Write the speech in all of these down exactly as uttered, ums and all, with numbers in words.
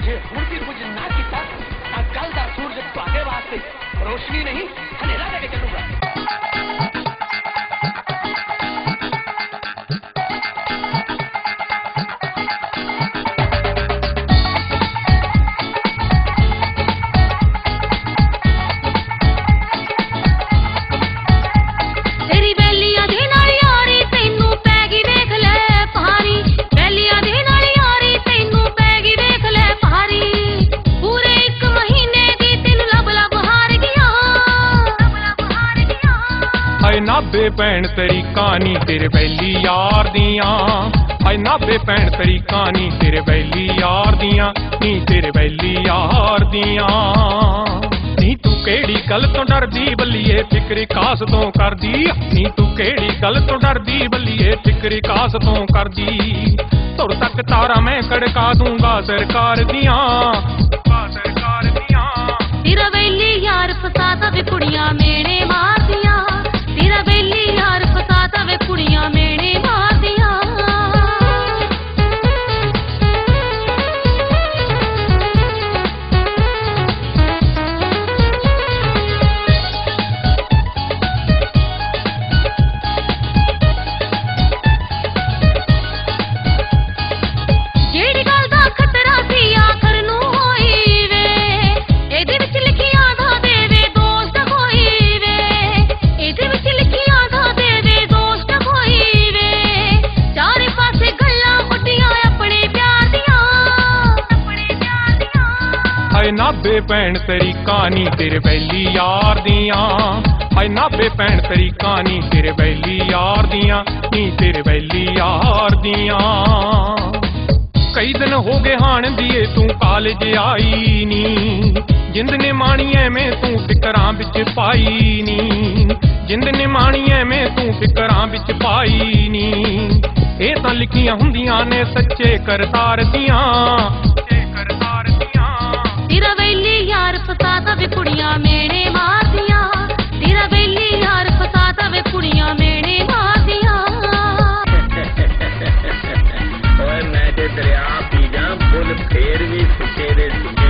जे हुण भी कुछ ना कीता तां कल दा सूरज तुहाडे वास्ते रोशनी नहीं हनेरा लेके चलूगा। नाभे भैन तेरी कहानी तेरे बैली यार दियां, हाय नाभे भैन तेरी कहानी तेरे बैली यार दियां, नी तेरे बैली यार दियां। नी तू केड़ी गल तो डरदी बल्लिए फिक्र कास तो करदी, नी तू केड़ी गल तो डरदी बल्लिए फिक्र कास तो करदी। तुर तक तारा मैं कड़का दूंगा सरकार दियां, सरकार दियां। तेरा बैली यार फसादा वे कुड़ियां मेरे मार दियां, तेरा बैली यार फसादा वे कुड़ियां मेरे मार दियां। जेड़ी गल दा खतरा सी आखर नू होई वे, एदे विच लिखियां दा देवे दोस्त होई वे, एदे विच लिखियां दा देवे दोस्त होई वे। चारे पासे गल्लां उड्डियां अपने प्यार दियां, अपने प्यार दियां। हाय नाभे भैन तेरी कहानी तेरे बैली यार दियां, हाय नाभे भैन तेरी कहानी तेरे बैली यार दियां, नी तेरे बैली यार दियां। कई दिन हो गए हाण दिए तू कालेज आई नी, जिंद ने माणी एवें तू फिकरां विच पाई नी, जिंद ने माणी एवें तू फिकरां विच पाई नी। ए तां लिखियां हुंदियां ने सच्चे करतार दियां, सच्चे करतार दियां। तेरा बैली यार फसादा वे कुड़ियां मेरे मार दियां, तेरा बैली यार फसादा वे कुड़ियां मेरे मार दियां। मैं ते दरिया पी जा फुल फेर भी सुके दे सुके।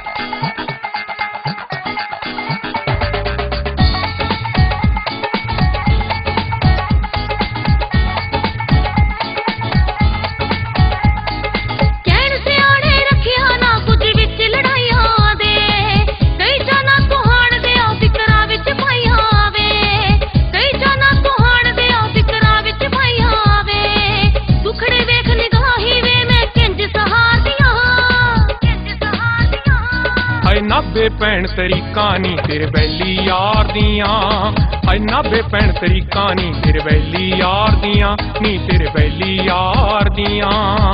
कहण सियाणे रखिया ना कुछ विच लड़ाइयां दे, कई जाना तुहाण दे आ फिकरां विच पाइयां वे, कई जाना तुहाण दे आ फिकरां विच पाइयां वे। दुखड़े वेख निगाही वे मैं किंज सहार दियां, किंज सहार दियां। हाय नाभे भैन तेरी कहानी तेरे बैली यार दियां, हाय नाभे भैन तेरी कहानी तेरे बैली यार दियां, नी तेरे बैली यार दियां।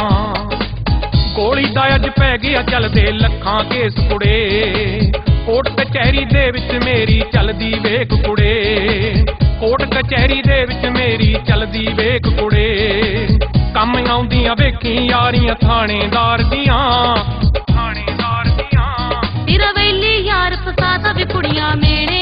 गोली दा अज पै गया चलदे लखां केस कुड़े, कोट कचहरी दे विच मेरी चलदी वेख कुड़े, कोट कचहरी दे विच मेरी चलदी वेख कुड़े। कम आउंदियां वेखी यारियां थानेदार दियां, थानेदार दियां। तेरा बैली यार फसादा वे कुड़ियां मेरे